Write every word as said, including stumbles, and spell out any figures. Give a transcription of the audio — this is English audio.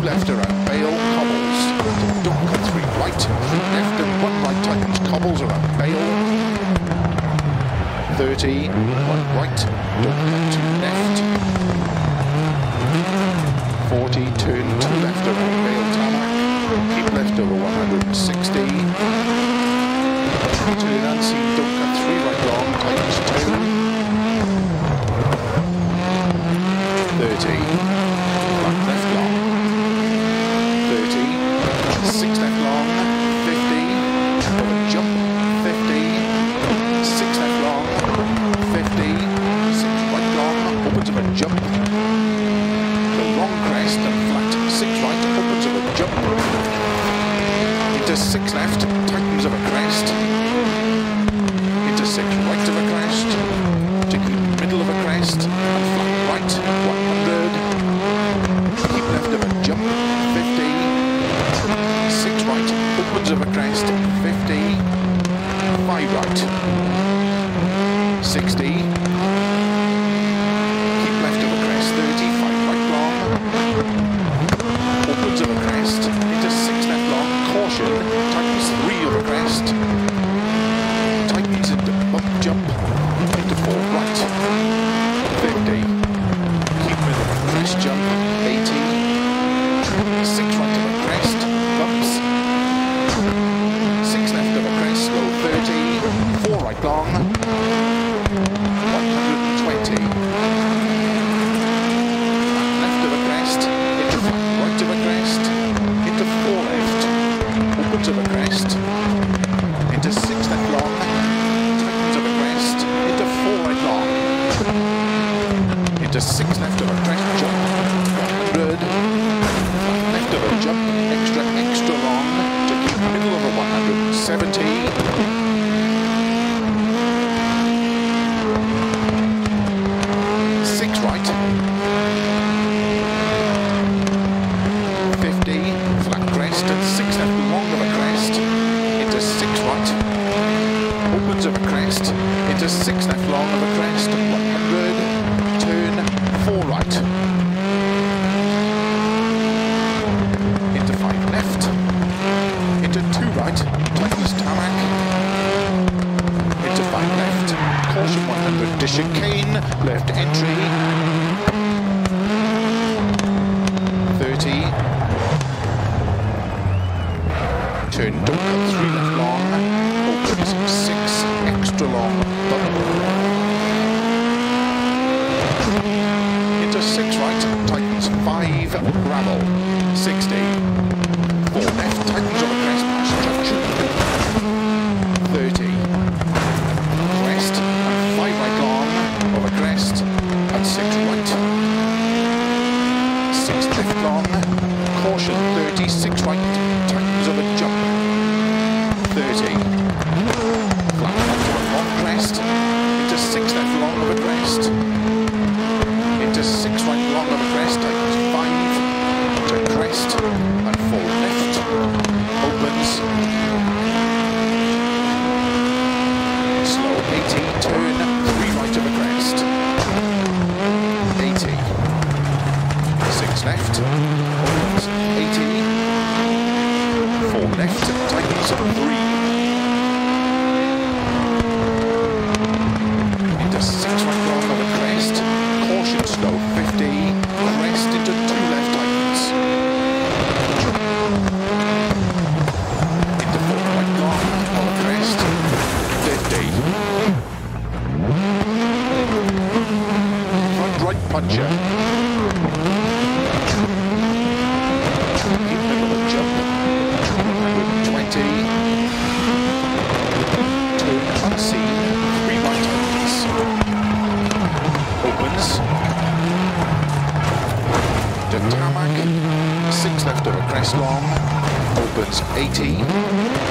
left around Bale, cobbles. Don't cut three right, three left and one right tightens, cobbles around Bale. thirty, one right, don't cut two left. forty, turn two left around Bale tarmac, keep left over one hundred sixty. Turn unseen, don't cut three right long, tightens two. thirty, flat left long. thirty, six left long, fifty, over jump, fifty, six left long, fifty, six right long, opens of a jump. The long crest and flat, six right, opens of a jump. Into six left, tightens of a crest. Into six right of a crest. To keep middle of a crest, and flat right, one hundred. Keep left of a jump, fifty. six right, opens of a crest, fifty. five right, sixty. Keep left of a crest, thirty. five right long. Opens of a crest, into six left long, caution, tightens three of a crest. Tightens into bump jump, into four right, fifty. Keep middle of a crest jump, eighty. six right of a crest, bumps. six left of a crest, slow, thirty. four right long, one hundred twenty. Left of a crest, into flat right of a crest, into four left, opens of a crest, into six left long, tightens of a crest, into four right long, into six left of a crest jump, one hundred. Left of a jump, extra, extra long, to keep middle of a one hundred seventy. six right. fifty, flat crest, and six left long of a crest, into six right. Opens of a crest, into six left long of a crest, one hundred. Turn, four right. Into five left, into two right, tightens tarmac, into five left, caution one hundred to chicane, left entry, thirty, turn don't cut three left long, opens six, extra long, bubble, into six right, tightens five, gravel, sixty. four left, tightens on a crest, past junction. thirty. Crest, and five right long, of a crest, and six right. six left long, caution, thirty, six right, tightens of a jump. thirty. Flat right of a long crest, into six left long of a crest. Into six right long of a crest, tightens five, to crest, and four left, opens, slow, eighty, turn, three right of a crest, eighty, six left, opens, eighty, four left, tightens, three, into six right long of a crest, caution, slow, fifty, crest into two left, tightens, into four right long of a crest, fifty. Front right puncher. Keep middle of jump. one hundred twenty. Turn unseen. Three right tightens. Opens. To tarmac. Six left of a crest long. Opens eighty.